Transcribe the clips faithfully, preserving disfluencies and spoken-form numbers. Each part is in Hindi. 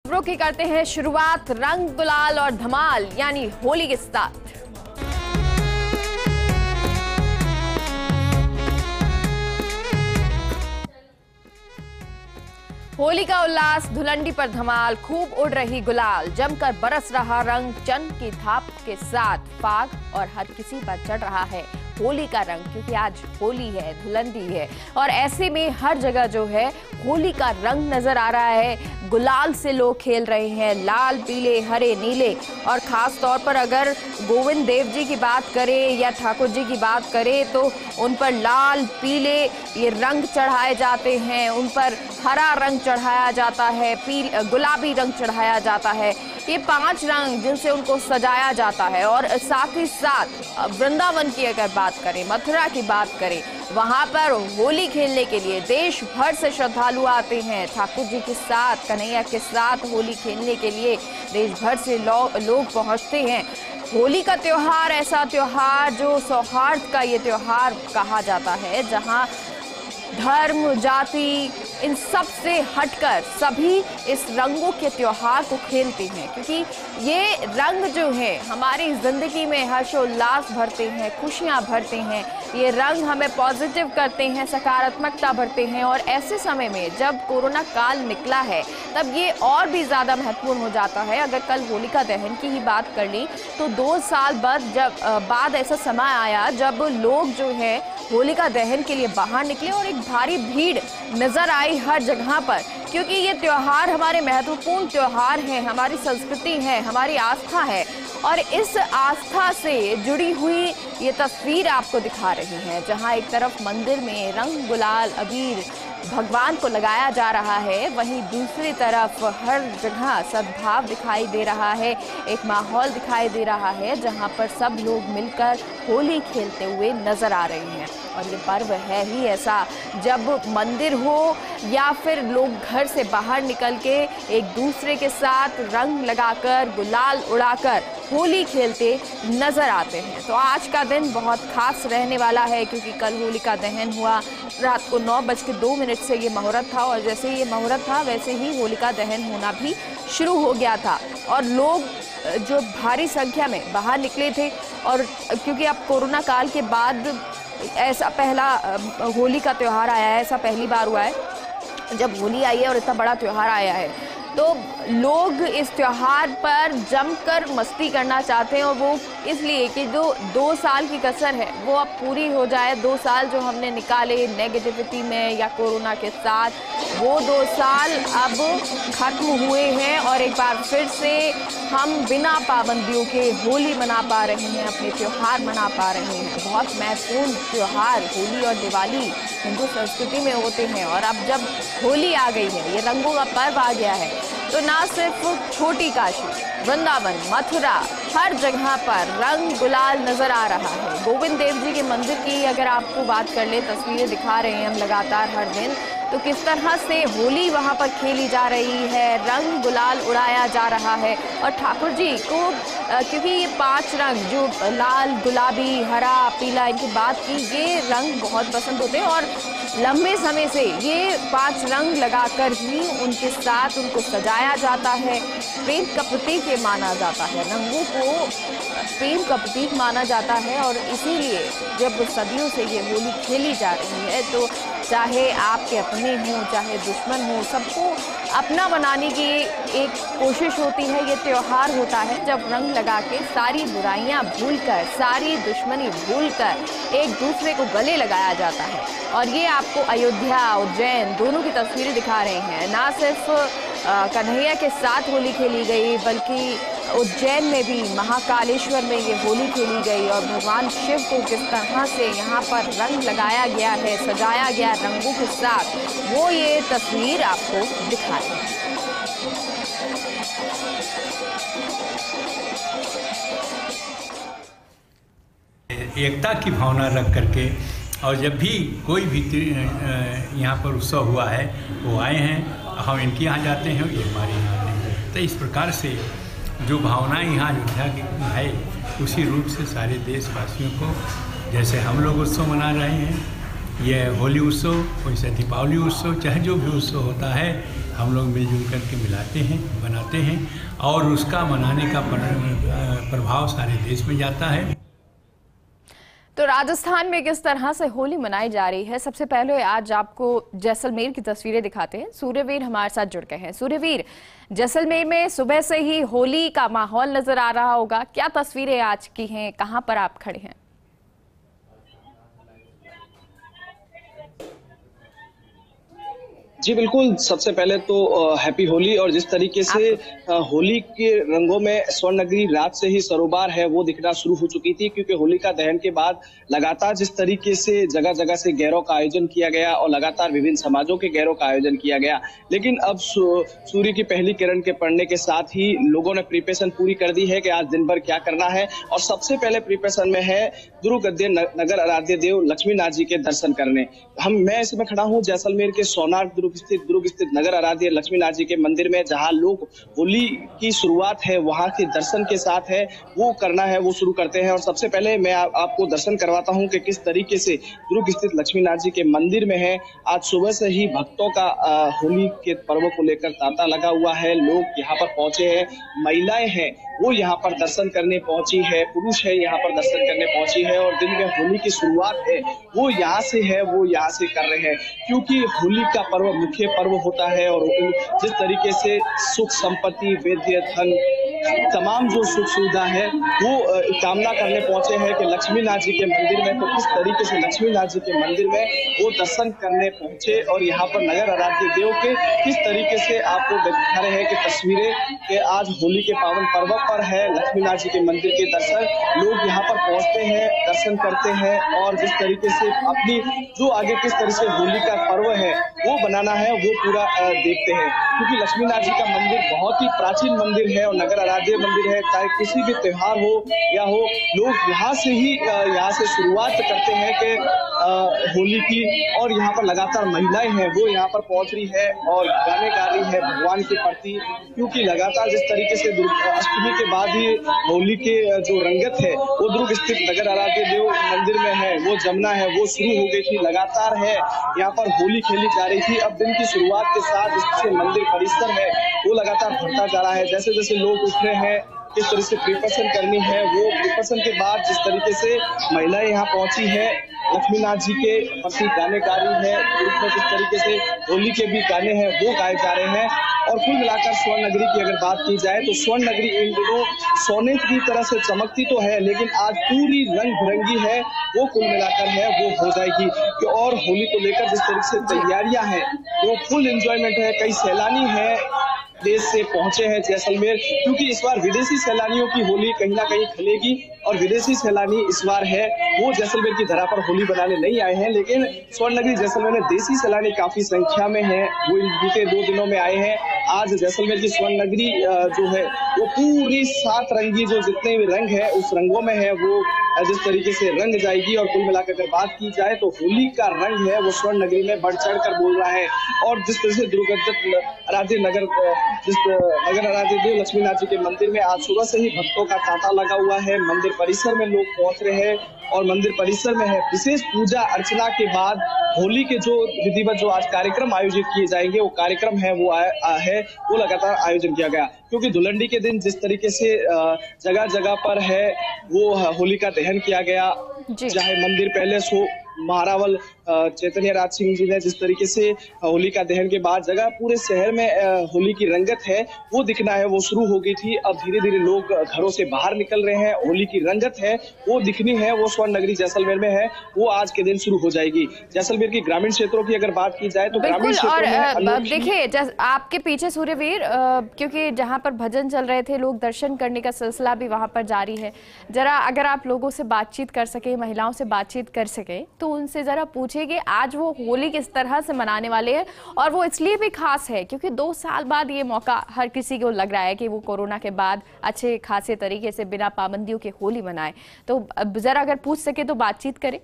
खबरों की करते हैं शुरुआत रंग गुलाल और धमाल यानी होली के साथ। होली का उल्लास, धुलंडी पर धमाल, खूब उड़ रही गुलाल, जमकर बरस रहा रंग, चंद की थाप के साथ फाग और हर किसी पर चढ़ रहा है होली का रंग, क्योंकि आज होली है, धुलंडी है और ऐसे में हर जगह जो है होली का रंग नजर आ रहा है। गुलाल से लोग खेल रहे हैं, लाल, पीले, हरे, नीले और खास तौर पर अगर गोविंद देव जी की बात करें या ठाकुर जी की बात करें तो उन पर लाल, पीले ये रंग चढ़ाए जाते हैं, उन पर हरा रंग चढ़ाया जाता है, पील गुलाबी रंग चढ़ाया जाता है। ये पांच रंग जिनसे उनको सजाया जाता है और साथ ही साथ वृंदावन की अगर बात करें, मथुरा की बात करें, वहां पर होली खेलने के लिए देश भर से श्रद्धालु आते हैं। ठाकुर जी के साथ, कन्हैया के साथ होली खेलने के लिए देश भर से लो, लोग पहुंचते हैं। होली का त्योहार ऐसा त्योहार जो सौहार्द का ये त्योहार कहा जाता है, जहां धर्म, जाति इन सब से हटकर सभी इस रंगों के त्योहार को खेलते हैं, क्योंकि ये रंग जो है हमारी जिंदगी में हर्षोल्लास भरते हैं, खुशियां भरते हैं। ये रंग हमें पॉजिटिव करते हैं, सकारात्मकता भरते हैं और ऐसे समय में जब कोरोना काल निकला है तब ये और भी ज़्यादा महत्वपूर्ण हो जाता है। अगर कल होलिका दहन की ही बात कर ली तो दो साल बाद जब बाद ऐसा समय आया जब लोग जो है होलिका दहन के लिए बाहर निकले और एक भारी भीड़ नजर आई हर जगह पर, क्योंकि ये त्योहार हमारे महत्वपूर्ण त्योहार हैं, हमारी संस्कृति है, हमारी आस्था है और इस आस्था से जुड़ी हुई ये तस्वीर आपको दिखा रही है, जहां एक तरफ मंदिर में रंग, गुलाल, अबीर भगवान को लगाया जा रहा है, वहीं दूसरी तरफ हर जगह सद्भाव दिखाई दे रहा है, एक माहौल दिखाई दे रहा है जहां पर सब लोग मिलकर होली खेलते हुए नजर आ रहे हैं। और ये पर्व है ही ऐसा, जब मंदिर हो या फिर लोग घर से बाहर निकल के एक दूसरे के साथ रंग लगाकर, गुलाल उड़ाकर होली खेलते नजर आते हैं। तो आज का दिन बहुत खास रहने वाला है, क्योंकि कल होलिका दहन हुआ, रात को नौ बज के दो मिनट से ये मुहूर्त था और जैसे ये मुहूर्त था वैसे ही होलिका दहन होना भी शुरू हो गया था और लोग जो भारी संख्या में बाहर निकले थे। और क्योंकि अब कोरोना काल के बाद ऐसा पहला होली का त्यौहार आया है, ऐसा पहली बार हुआ है जब होली आई है और इतना बड़ा त्यौहार आया है, तो लोग इस त्यौहार पर जमकर मस्ती करना चाहते हैं और वो इसलिए कि जो दो साल की कसर है वो अब पूरी हो जाए। दो साल जो हमने निकाले नेगेटिविटी में या कोरोना के साथ, वो दो साल अब खत्म हुए हैं और एक बार फिर से हम बिना पाबंदियों के होली मना पा रहे हैं, अपने त्यौहार मना पा रहे हैं। बहुत महत्वपूर्ण त्यौहार होली और दिवाली हिंदू संस्कृति में होते हैं और अब जब होली आ गई है, ये रंगों का पर्व आ गया है, तो ना सिर्फ छोटी काशी, वृंदावन, मथुरा, हर जगह पर रंग गुलाल नजर आ रहा है। गोविंद देव जी के मंदिर की अगर आपको बात कर ले, तस्वीरें दिखा रहे हैं हम लगातार हर दिन, तो किस तरह से होली वहां पर खेली जा रही है, रंग गुलाल उड़ाया जा रहा है। और ठाकुर जी को क्योंकि ये पांच रंग जो लाल, गुलाबी, हरा, पीला, इनकी बात की, ये रंग बहुत पसंद होते हैं और लंबे समय से ये पांच रंग लगाकर ही उनके साथ उनको सजाया जाता है। प्रेम का प्रतीक ये माना जाता है, रंगों को प्रेम का प्रतीक माना जाता है और इसीलिए जब सदियों से ये होली खेली जा रही है तो चाहे आपके अपने हों, चाहे दुश्मन हो, सबको अपना बनाने की एक कोशिश होती है। ये त्यौहार होता है जब रंग लगा के सारी बुराइयां भूलकर, सारी दुश्मनी भूलकर एक दूसरे को गले लगाया जाता है। और ये आपको अयोध्या, उज्जैन दोनों की तस्वीरें दिखा रहे हैं। ना सिर्फ कन्हैया के साथ होली खेली गई, बल्कि उज्जैन में भी महाकालेश्वर में ये होली खेली गई और भगवान शिव को किस तरह से यहाँ पर रंग लगाया गया है, सजाया गया रंगों के साथ, वो ये तस्वीर आपको दिखा रही है। एकता की भावना रख करके और जब भी कोई भी यहाँ पर उत्सव हुआ है वो आए हैं, हम इनके यहाँ जाते हैं, ये हमारे यहाँ आते हैं। तो इस प्रकार से जो भावना यहाँ अयोध्या की है, उसी रूप से सारे देशवासियों को, जैसे हम लोग उत्सव मना रहे हैं, ये होली उत्सव, वैसे दीपावली उत्सव, चाहे जो भी उत्सव होता है, हम लोग मिलजुल करके मिलाते हैं, बनाते हैं और उसका मनाने का प्रभाव सारे देश में जाता है। तो राजस्थान में किस तरह से होली मनाई जा रही है, सबसे पहले आज आपको जैसलमेर की तस्वीरें दिखाते हैं। सूर्यवीर हमारे साथ जुड़ गए हैं। सूर्यवीर, जैसलमेर में सुबह से ही होली का माहौल नजर आ रहा होगा, क्या तस्वीरें आज की हैं, कहां पर आप खड़े हैं? जी बिल्कुल, सबसे पहले तो हैप्पी होली। और जिस तरीके से होली के रंगों में स्वर्ण नगरी रात से ही सरोबार है वो दिखना शुरू हो चुकी थी, क्योंकि होलिका दहन के बाद लगातार जिस तरीके से जगह जगह से गैरों का आयोजन किया गया और लगातार विभिन्न समाजों के गैरों का आयोजन किया गया, लेकिन अब सूर्य की पहली किरण के पड़ने के साथ ही लोगों ने प्रिपरेशन पूरी कर दी है कि आज दिन भर क्या करना है। और सबसे पहले प्रिपरेशन में है दुर्ग गद्य नगर आराध्य देव लक्ष्मी नाथ जी के दर्शन करने। हम मैं इसमें खड़ा हूँ जैसलमेर के सोनार दुर्ग स्थित दुर्ग स्थित नगर आराध्य लक्ष्मी नाथ जी के मंदिर में, जहां लोग होली की शुरुआत है वहां के दर्शन के साथ है वो करना है वो शुरू करते हैं। और सबसे पहले मैं आ, आपको दर्शन करवाता हूं कि किस तरीके से दुर्ग स्थित लक्ष्मी नाथ जी के मंदिर में है। आज सुबह से ही भक्तों का आ, होली के पर्व को लेकर तांता लगा हुआ है। लोग यहाँ पर पहुंचे हैं, महिलाएं हैं वो यहाँ पर दर्शन करने पहुंची है, पुरुष है यहाँ पर दर्शन करने पहुंची है। और दिन में होली की शुरुआत है वो यहाँ से है वो यहाँ से कर रहे हैं, क्योंकि होली का पर्व मुख्य पर्व होता है। और जिस तरीके से सुख संपत्ति वैद्य धन तमाम जो सुख सुविधा है वो कामना करने पहुंचे हैं कि लक्ष्मी नाथ जी के मंदिर में, तो किस तरीके से लक्ष्मी नाथ जी के मंदिर में वो दर्शन करने पहुंचे। और यहाँ पर नगर आराध्य देव के किस तरीके से आपको दिखा रहे हैं कि तस्वीरें कि आज होली के पावन पर्व पर है लक्ष्मी नाथ जी के मंदिर के दर्शन। लोग यहाँ पर पहुंचते हैं, दर्शन करते हैं और जिस तरीके से अपनी जो आगे किस तरह से होली का पर्व है वो बनाना है वो पूरा देखते हैं, क्योंकि लक्ष्मी नाथ जी का मंदिर बहुत ही प्राचीन मंदिर है और नगर आराध्य मंदिर है। चाहे किसी भी त्योहार हो या हो, लोग यहाँ से ही यहाँ से शुरुआत करते हैं कि होली की। और यहाँ पर लगातार महिलाएं हैं वो यहाँ पर पहुंच रही है और गाने गा रही है भगवान के प्रति, क्योंकि लगातार जिस तरीके से अष्टमी के बाद ही होली के जो रंगत है वो दुर्ग स्थित नगर आराध्य देव मंदिर में है, वो जमुना है वो शुरू हो गई थी, लगातार है यहाँ पर होली खेली जा रही थी। अब दिन की शुरुआत के साथ जिससे मंदिर परिसर है वो लगातार भरता जा रहा है। जैसे जैसे लोग उठ रहे हैं किस तरह से प्रिपरेशन करनी है वो प्रिपरेशन के बाद जिस तरीके से महिलाएं यहाँ पहुंची है लक्ष्मी नाथ जी के प्रति गाने गा रही है, जिस तरीके से होली के भी गाने हैं वो गाए जा रहे हैं। और कुल मिलाकर स्वर्ण नगरी की अगर बात की जाए तो स्वर्ण नगरी इन दिनों सोने की तरह से चमकती तो है, लेकिन आज पूरी रंग बिरंगी है वो कुल मिलाकर है वो हो जाएगी। कि और होली को लेकर जिस तरीके से तैयारियां हैं वो फुल एंजॉयमेंट है। कई सैलानी है देश से पहुंचे हैं जैसलमेर, क्योंकि इस बार विदेशी सैलानियों की होली कहीं ना कहीं खलेगी और विदेशी सैलानी इस बार है वो जैसलमेर की धरा पर होली बनाने नहीं आए हैं, लेकिन स्वर्ण नगरी जैसलमेर में देशी सैलानी काफी संख्या में है वो इन बीते दो दिनों में आए हैं। आज जैसलमेर की स्वर्ण नगरी जो है वो पूरी सात रंगी जो जितने भी रंग है उस रंगों में है वो जिस तरीके से रंग जाएगी। और कुल मिलाकर अगर बात की जाए तो होली का रंग है वो स्वर्ण नगरी में बढ़ चढ़ कर बोल रहा है। और जिस तरह से दुर्ग आराध्य नगर जिस नगर आराध्य देव लक्ष्मी नाथ जी के मंदिर में आज सुबह से ही भक्तों का तांता लगा हुआ है। मंदिर परिसर में लोग पहुंच रहे हैं और मंदिर परिसर में है विशेष पूजा अर्चना के बाद होली के जो विधिवत जो आज कार्यक्रम आयोजित किए जाएंगे वो कार्यक्रम है वो आ, आ, है वो लगातार आयोजन किया गया, क्योंकि धुलंडी के दिन जिस तरीके से जगह जगह पर है वो होली का दहन किया गया, चाहे मंदिर पैलेस हो, महारावल चैतन्य राज सिंह जी ने जिस तरीके से होली का दहन के बाद जगह पूरे शहर में होली की रंगत है वो दिखना है वो शुरू हो गई थी। अब धीरे धीरे लोग घरों से बाहर निकल रहे हैं, होली की रंगत है वो दिखनी है वो स्वर्ण नगरी जैसलमेर में है वो आज के दिन शुरू हो जाएगी। जैसलमेर की ग्रामीण क्षेत्रों की अगर बात की जाए तो ग्रामीण क्षेत्रों में देखिए आपके पीछे सूर्यवीर, क्योंकि जहाँ पर भजन चल रहे थे लोग दर्शन करने का सिलसिला भी वहाँ पर जारी है, जरा अगर आप लोगों से बातचीत कर सके, महिलाओं से बातचीत कर सके तो उनसे जरा पूछिए कि आज वो होली किस तरह से मनाने वाले हैं। और वो इसलिए भी खास है क्योंकि दो साल बाद ये मौका हर किसी को लग रहा है कि वो कोरोना के बाद अच्छे खासे तरीके से बिना पाबंदियों के होली मनाए। तो जरा अगर पूछ सके तो बातचीत करें।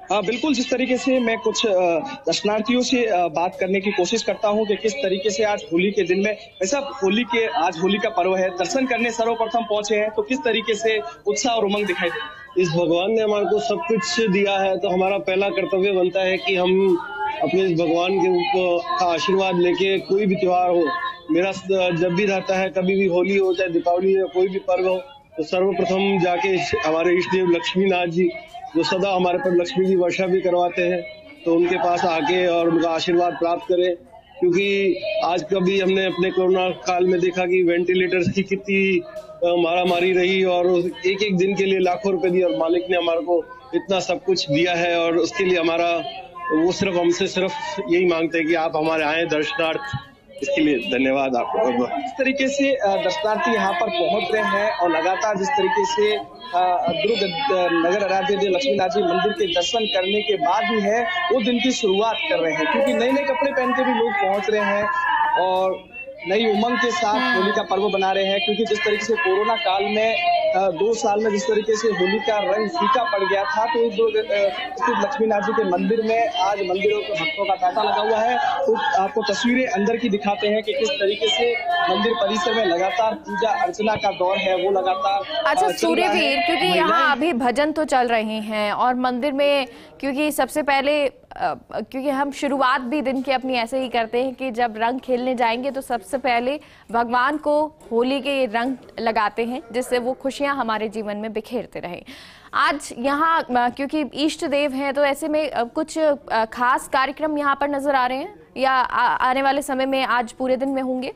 हाँ बिल्कुल, जिस तरीके से मैं कुछ दर्शनार्थियों से बात करने की कोशिश करता हूँ कि किस तरीके से आज होली के दिन में, वैसा होली के आज होली का पर्व है, दर्शन करने सर्वप्रथम पहुंचे हैं, तो किस तरीके से उत्साह और उमंग दिखाई दे? इस भगवान ने हमारे को सब कुछ दिया है, तो हमारा पहला कर्तव्य बनता है कि हम अपने इस भगवान के का आशीर्वाद लेके कोई भी त्योहार हो, मेरा जब भी रहता है, कभी भी होली हो चाहे दीपावली हो, कोई भी पर्व हो, तो सर्वप्रथम जाके हमारे इष्ट देव लक्ष्मी नाथ जी जो सदा हमारे पर लक्ष्मी की वर्षा भी करवाते हैं, तो उनके पास आके और उनका आशीर्वाद प्राप्त करें। क्योंकि आज कभी हमने अपने कोरोना काल में देखा कि वेंटिलेटर्स की कितनी मारामारी रही और एक एक दिन के लिए लाखों रुपए दिए और मालिक ने हमारे को इतना सब कुछ दिया है, और उसके लिए हमारा वो सिर्फ हमसे सिर्फ यही मांगते हैं कि आप हमारे आए दर्शनार्थ, इसके लिए धन्यवाद आपको। इस तरीके से दर्शनार्थी यहाँ पर पहुंच रहे हैं और लगातार जिस तरीके से दुर्ग नगर आराध्य देव लक्ष्मी नाथ जी मंदिर के दर्शन करने के बाद ही है वो दिन की शुरुआत कर रहे हैं, क्योंकि नए नए कपड़े पहन के भी लोग पहुंच रहे हैं और नई उमंग के साथ होली का पर्व बना रहे हैं। क्योंकि जिस तरीके से कोरोना काल में दो साल में जिस तरीके से होली का रंग फीका पड़ गया था, तो स्थित लक्ष्मी नाथ जी के मंदिर में आज मंदिरों के भक्तों का तांता लगा हुआ है। तो आपको तस्वीरें अंदर की दिखाते हैं कि किस तरीके से मंदिर परिसर में लगातार पूजा अर्चना का दौर है वो लगातार। अच्छा सूर्यवीर, क्योंकि यहाँ अभी भजन तो चल रहे हैं और मंदिर में क्योंकि सबसे पहले क्योंकि हम शुरुआत भी दिन की अपनी ऐसे ही करते हैं कि जब रंग खेलने जाएंगे तो सबसे पहले भगवान को होली के रंग लगाते हैं, जिससे वो खुशियां हमारे जीवन में बिखेरते रहें। आज यहाँ क्योंकि इष्ट देव हैं, तो ऐसे में कुछ खास कार्यक्रम यहाँ पर नजर आ रहे हैं या आने वाले समय में आज पूरे दिन में होंगे?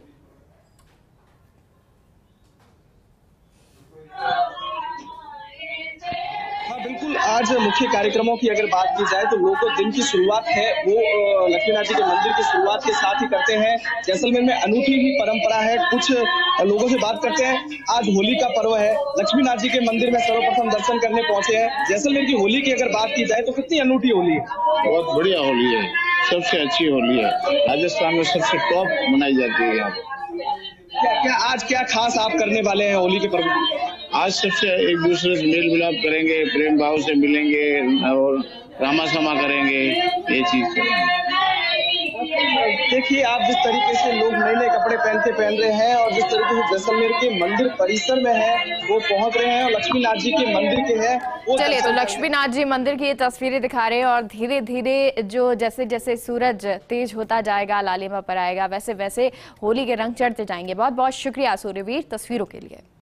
बिल्कुल, आज मुख्य कार्यक्रमों की अगर बात की जाए तो लोगों दिन की शुरुआत है वो लक्ष्मी नाथ जी के मंदिर की शुरुआत के साथ ही करते हैं। जैसलमेर में अनूठी ही परंपरा है, कुछ लोगों से बात करते हैं। आज होली का पर्व है, लक्ष्मी नाथ जी के मंदिर में सर्वप्रथम दर्शन करने पहुंचे हैं। जैसलमेर की होली की अगर बात की जाए तो कितनी अनूठी होली है? बहुत बढ़िया होली है, सबसे अच्छी होली है, राजस्थान में सबसे टॉप मनाई जाती है यहाँ। क्या क्या आज क्या खास आप करने वाले हैं होली के पर्व में? आज सबसे एक दूसरे से मेल मिलाप करेंगे, प्रेम भाव से मिलेंगे और रामा समा करेंगे, ये चीज करेंगे। देखिए आप जिस तरीके से लोग नए नए कपड़े पहनते पहन रहे हैं और जिस तरीके से जैसलमेर के मंदिर परिसर में है वो पहुंच रहे हैं और लक्ष्मी नाथ जी के मंदिर के हैं वो। चलिए, तो लक्ष्मी नाथ जी मंदिर की ये तस्वीरें दिखा रहे हैं और धीरे धीरे जो जैसे जैसे सूरज तेज होता जाएगा, लालिमा पर आएगा, वैसे वैसे होली के रंग चढ़ते जाएंगे। बहुत बहुत शुक्रिया सूर्यवीर तस्वीरों के लिए।